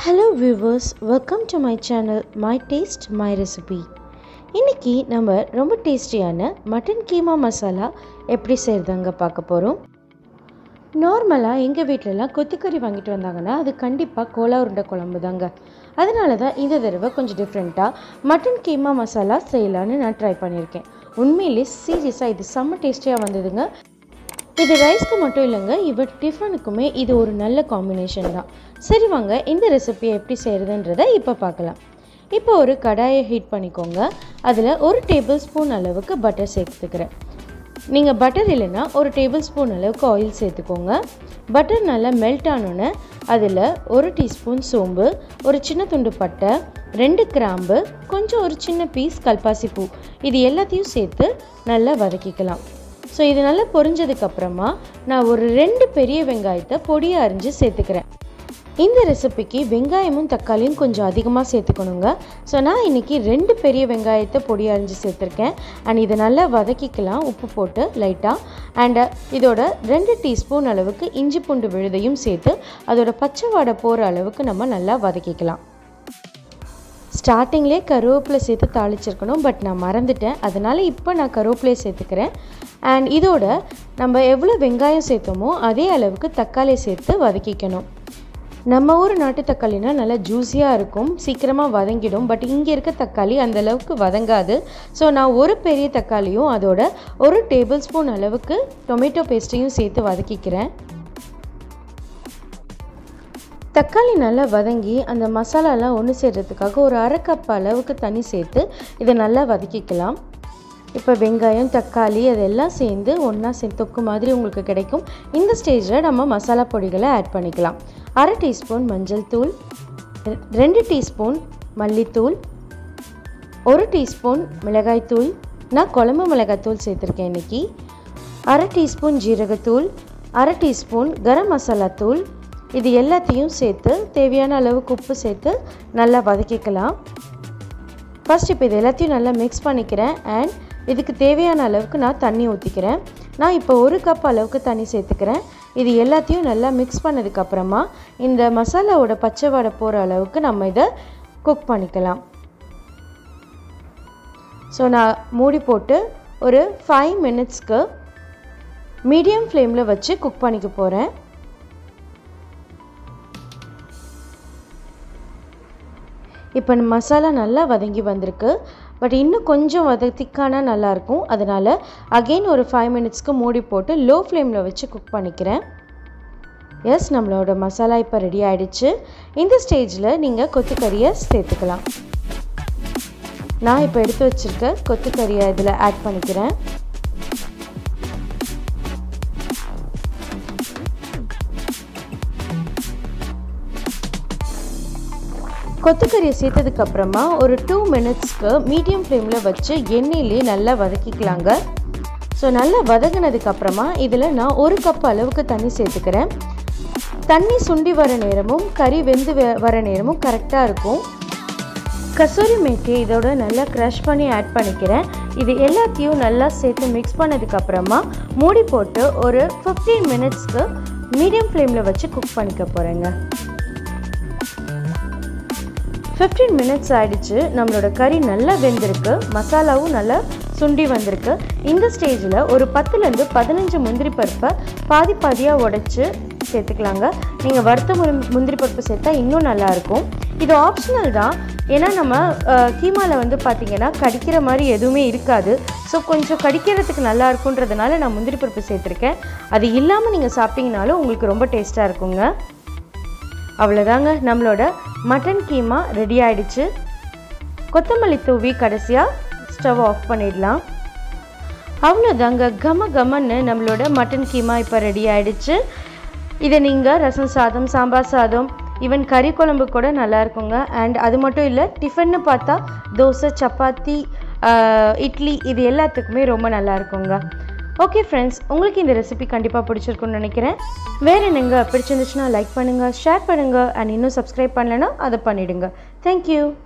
Hello viewers, welcome to my channel My Taste My Recipe. இன்னைக்கு நம்ம ரொம்ப டேஸ்டியான மட்டன் கீமா மசாலா எப்படி செய்யறதுங்க பார்க்க போறோம். நார்மலா எங்க வீட்லலாம் கொத்துக்கறி வாங்கிட்டு வந்தாங்கன்னா அது கண்டிப்பா கோலா உருண்டை குழம்பு தாங்க. அதனால தான் இந்த தடவை கொஞ்சம் டிஃப்ரெண்டா மட்டன் கீமா மசாலா செய்யலாம்னு நான் ட்ரை பண்ணியிருக்கேன். உண்மையிலேயே சீரியஸா இது செம்ம டேஸ்டியா வந்ததுங்க. இது ரைஸ்க்கு மட்டும் இல்லைங்க, இவன் டிஃபனுக்குமே இது ஒரு நல்ல காம்பினேஷன் தான். சரி வாங்க இந்த ரெசிபியை எப்படி செய்கிறதுன்றதை இப்போ பார்க்கலாம். இப்போ ஒரு கடாயை ஹீட் பண்ணிக்கோங்க. அதில் 1 டேபிள் ஸ்பூன் அளவுக்கு பட்டர் சேர்த்துக்கிறேன். நீங்கள் பட்டர் இல்லைன்னா 1 டேபிள் ஸ்பூன் அளவுக்கு ஆயில் சேர்த்துக்கோங்க. பட்டர் நல்லா மெல்ட் ஆனோன்னே அதில் 1 டீஸ்பூன் சோம்பு, ஒரு சின்ன துண்டு பட்டை, 2 கிராம்பு, கொஞ்சம் ஒரு சின்ன பீஸ் கல்பாசி பூ, இது எல்லாத்தையும் சேர்த்து நல்லா வதக்கிக்கலாம். ஸோ இது நல்லா பொரிஞ்சதுக்கப்புறமா நான் ஒரு 2 பெரிய வெங்காயத்தை பொடியாக அரிஞ்சு சேர்த்துக்கிறேன். இந்த ரெசிபிக்கு வெங்காயமும் தக்காளியும் கொஞ்சம் அதிகமாக சேர்த்துக்கணுங்க. ஸோ நான் இன்றைக்கி 2 பெரிய வெங்காயத்தை பொடியாக அரிஞ்சு சேர்த்துருக்கேன். அண்ட் இதை நல்லா வதக்கிக்கலாம் உப்பு போட்டு லைட்டாக. அண்டு இதோட 2 டீஸ்பூன் அளவுக்கு இஞ்சி பூண்டு விழுதையும் சேர்த்து அதோட பச்சை வாடை போகிற அளவுக்கு நம்ம நல்லா வதக்கிக்கலாம். ஸ்டார்டிங்லேயே கருவேப்பிலை சேர்த்து தாளிச்சிருக்கணும், பட் நான் மறந்துட்டேன். அதனால் இப்போ நான் கருவேப்பிலையை சேர்த்துக்கிறேன். அண்ட் இதோட நம்ம எவ்வளோ வெங்காயம் சேர்த்தோமோ அதே அளவுக்கு தக்காளியை சேர்த்து வதக்கிக்கணும். நம்ம ஊர் நாட்டு தக்காளினா நல்லா ஜூஸியாக இருக்கும், சீக்கிரமாக வதங்கிடும். பட் இங்கே இருக்க தக்காளி அந்தளவுக்கு வதங்காது. ஸோ நான் ஒரு பெரிய தக்காளியும் அதோட 1 டேபிள் ஸ்பூன் அளவுக்கு டொமேட்டோ பேஸ்ட்டையும் சேர்த்து வதக்கிக்கிறேன். தக்காளி நல்லா வதங்கி அந்த மசாலாலாம் ஒன்று சேர்கிறதுக்காக ஒரு 1/2 கப் அளவுக்கு தண்ணி சேர்த்து இதை நல்லா வதக்கிக்கலாம். இப்போ வெங்காயம் தக்காளி அதெல்லாம் சேர்ந்து ஒன்றா சேர்த்து தொக்கு மாதிரி உங்களுக்கு கிடைக்கும். இந்த ஸ்டேஜில் நம்ம மசாலா பொடிகளை ஆட் பண்ணிக்கலாம். 1/2 டீஸ்பூன் மஞ்சள் தூள், 2 டீஸ்பூன் மல்லித்தூள், 1 டீஸ்பூன் மிளகாய்த்தூள், நான் குழம்பு மிளகாய்த்தூள் சேர்த்துருக்கேன் இன்றைக்கி, 1/2 டீஸ்பூன் ஜீரகத்தூள், 1/2 டீஸ்பூன் கரம் மசாலா தூள், இது எல்லாத்தையும் சேர்த்து தேவையான அளவுக்கு உப்பு சேர்த்து நல்லா வதக்கிக்கலாம். ஃபர்ஸ்ட் இப்போ இது எல்லாத்தையும் நல்லா மிக்ஸ் பண்ணிக்கிறேன். அண்ட் இதுக்கு தேவையான அளவுக்கு நான் தண்ணி ஊற்றிக்கிறேன். நான் இப்போ 1 கப் அளவுக்கு தண்ணி சேர்த்துக்கிறேன். இது எல்லாத்தையும் நல்லா மிக்ஸ் பண்ணதுக்கப்புறமா இந்த மசாலாவோட பச்சை வாடை போகிற அளவுக்கு நம்ம இதை குக் பண்ணிக்கலாம். ஸோ நான் மூடி போட்டு ஒரு 5 மினிட்ஸ்க்கு மீடியம் ஃப்ளேமில் வச்சு குக் பண்ணிக்க போகிறேன். இப்போ மசாலா நல்லா வதங்கி வந்திருக்கு, பட் இன்னும் கொஞ்சம் திக்கானா நல்லாயிருக்கும். அதனால் அகெயின் ஒரு 5 மினிட்ஸ்க்கு மூடி போட்டு லோ ஃப்ளேமில் வச்சு குக் பண்ணிக்கிறேன். எஸ், நம்மளோட மசாலா இப்போ ரெடி ஆகிடுச்சு. இந்த ஸ்டேஜில் நீங்கள் கொத்துக்கறியை சேர்த்துக்கலாம். நான் இப்போ எடுத்து வச்சுருக்க கொத்துக்கறியை இதில் ஆட் பண்ணிக்கிறேன். கொத்துக்கறியை சேர்த்ததுக்கப்புறமா ஒரு 2 மினிட்ஸ்க்கு மீடியம் ஃப்ளேமில் வச்சு எண்ணெயிலே நல்லா வதக்கிக்கலாங்க. ஸோ நல்லா வதங்கினதுக்கப்புறமா இதில் நான் 1 கப் அளவுக்கு தண்ணி சேர்த்துக்கிறேன். தண்ணி சுண்டி வர நேரமும் கறி வெந்து வர நேரமும் கரெக்டாக இருக்கும். கசூரி மேத்தி இதோட நல்லா க்ரஷ் பண்ணி ஆட் பண்ணிக்கிறேன். இது எல்லாத்தையும் நல்லா சேர்த்து மிக்ஸ் பண்ணதுக்கப்புறமா மூடி போட்டு ஒரு 15 மினிட்ஸ்க்கு மீடியம் ஃப்ளேமில் வச்சு குக் பண்ணிக்க போகிறேங்க. 15 மினிட்ஸ் ஆகிடுச்சு. நம்மளோட கறி நல்லா வெந்திருக்கு, மசாலாவும் நல்லா சுண்டி வந்திருக்கு. இந்த ஸ்டேஜில் ஒரு 10லேருந்து 15 முந்திரி பருப்பை பாதி பாதியாக உடைச்சி சேர்த்துக்கலாங்க. நீங்கள் வறுத்த முந்திரி பருப்பு சேர்த்தா இன்னும் நல்லாயிருக்கும். இது ஆப்ஷனல் தான், ஏன்னா நம்ம கீமாவில் வந்து பார்த்திங்கன்னா கடிக்கிற மாதிரி எதுவுமே இருக்காது. ஸோ கொஞ்சம் கடிக்கிறதுக்கு நல்லா இருக்குன்றதுனால நான் முந்திரி பருப்பு சேர்த்துருக்கேன். அது இல்லாமல் நீங்கள் சாப்பிட்டீங்கனாலும் உங்களுக்கு ரொம்ப டேஸ்ட்டாக இருக்குங்க. அவ்வளோதாங்க, நம்மளோட மட்டன் கீமா ரெடி ஆகிடுச்சு. கொத்தமல்லி தூவி கடைசியாக ஸ்டவ் ஆஃப் பண்ணிடலாம். அவ்வளோதாங்க, கம கமன்னு நம்மளோட மட்டன் கீமா இப்போ ரெடி ஆகிடுச்சு. இதை நீங்கள் ரசம் சாதம், சாம்பார் சாதம், ஈவன் கறி குழம்பு கூட நல்லா இருக்குங்க. அண்ட் அது மட்டும் இல்லை, டிஃபன்னு பார்த்தா தோசை, சப்பாத்தி, இட்லி இது எல்லாத்துக்குமே ரொம்ப நல்லா இருக்குங்க. ஓகே ஃப்ரெண்ட்ஸ், உங்களுக்கு இந்த ரெசிபி கண்டிப்பாக பிடிச்சிருக்குன்னு நினைக்கிறேன். வேறு என்னங்க பிடிச்சிருந்துச்சுன்னா லைக் பண்ணுங்கள், ஷேர் பண்ணுங்கள். அண்ட் இன்னும் சப்ஸ்கிரைப் பண்ணலைன்னா அதை பண்ணிவிடுங்க. தேங்க்யூ.